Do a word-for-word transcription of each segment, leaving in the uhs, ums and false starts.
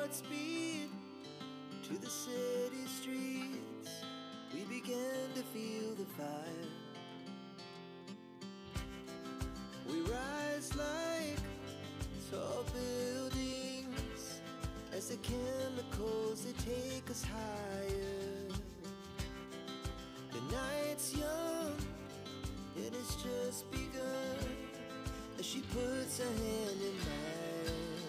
hearts beat to the city streets. We began to feel the fire. We rise like tall buildings as the chemicals, they take us higher. The night's young, it has just begun as she puts her hand in mine.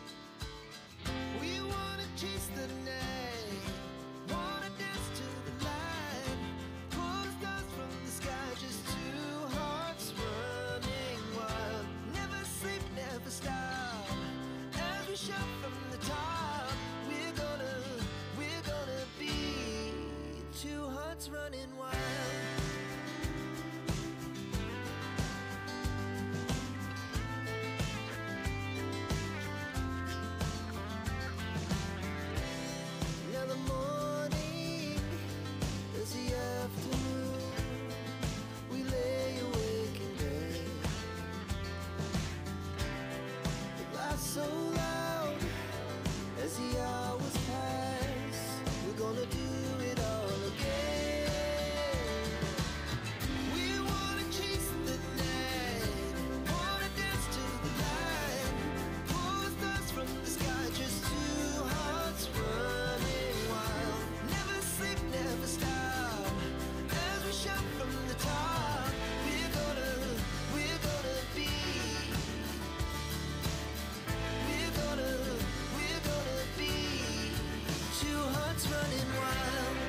We wanna chase the night, wanna dance to the light, pull the stars from the sky, just two hearts running wild. Never sleep, never stop, as we shout from the top. We're gonna, we're gonna be two hearts running wild. So loud as the hours pass, we're gonna do it all again. We wanna chase the night, wanna dance to the light, pull the stars from the sky, just two hearts running wild. Never sleep, never stop, as we shout from the top. We're gonna, we're gonna be running wild.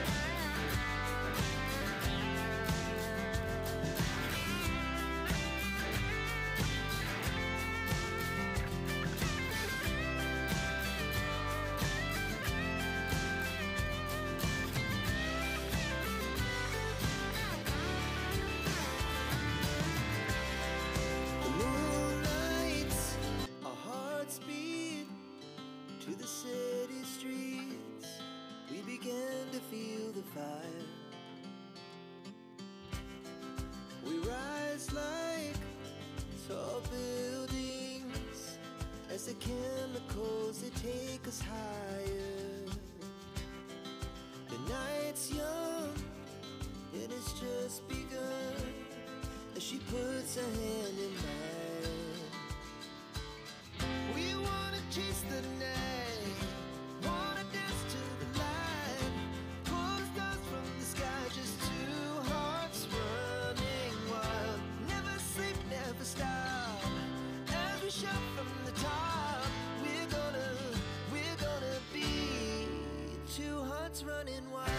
The moonlight, our hearts beat to the city streets. We began to feel the fire. We rise like tall buildings as the chemicals, they take us higher. The night's young, it has just begun as she puts her hand in mine. We wanna chase the night, just two hearts running wild. Never sleep, never stop, as we shout from the top. We're gonna, we're gonna be two hearts running wild.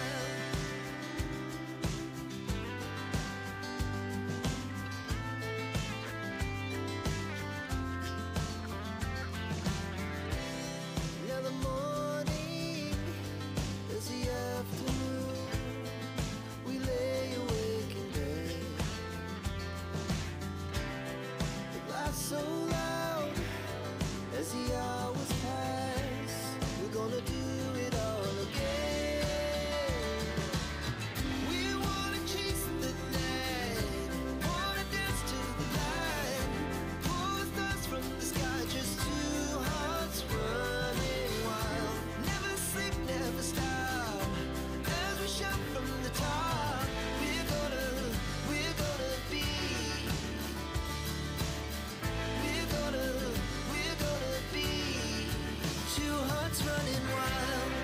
Now the morning is the afternoon. We lay awake in bed. The laughs so loud as the hours pass. We're gonna do it all again. We wanna chase the night, wanna dance to the light, pull the stars from the sky, just two hearts running wild. Never sleep, never stop, as we shout from the top. We're gonna, we're gonna be, we're gonna, we're gonna be two hearts running wild.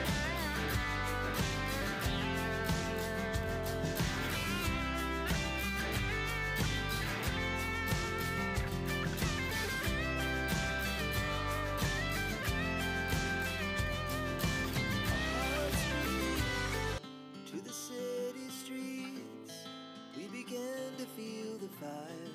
Began to feel the fire.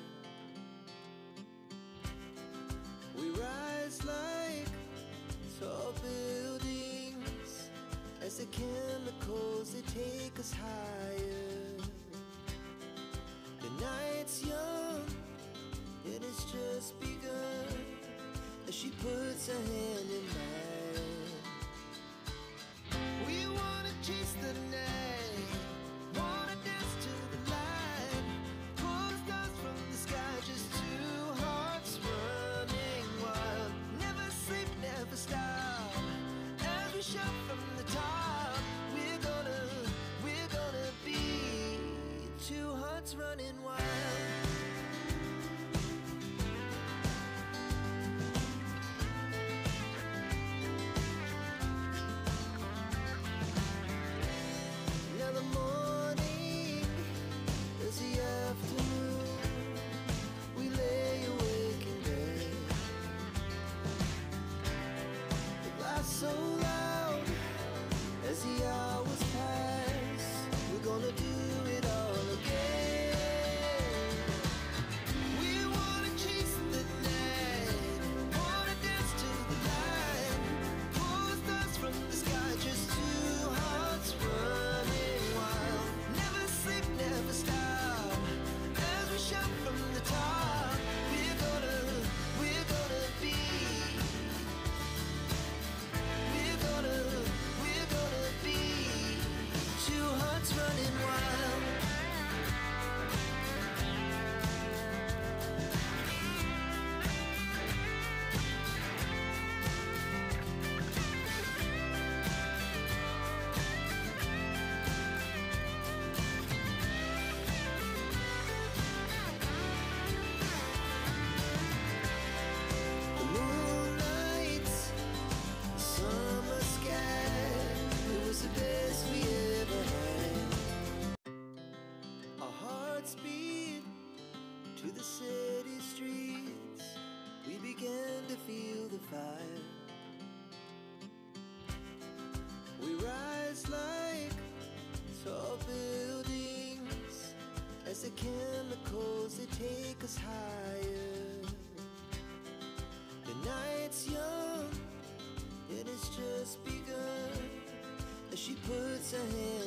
We rise like tall buildings as the chemicals, they take us higher. The night's young, it has just begun as she puts her hand in mine. We wanna chase the night, wanna dance to the light, pull the stars from the sky, just two hearts running wild. Never sleep, never stop, we shout from the top, we're gonna, we're gonna be two hearts running wild. Now the morning is the afternoon. We lay awake in bed. The laughs so loud as the hours pass. We're gonna do it all again. We wanna chase the night, wanna dance to the light, pull the stars from the sky, just two hearts running wild. Never sleep, never stop, as we shout from the top. We're gonna, we're gonna be, we're gonna, we're gonna be two hearts running wild. The moonlight, the summer sky, it was the best we ever had. Our hearts beat to the city streets. We began to feel the fire. We rise like tall buildings as the chemicals they take us higher. The night's young, it has just begun as she puts her hand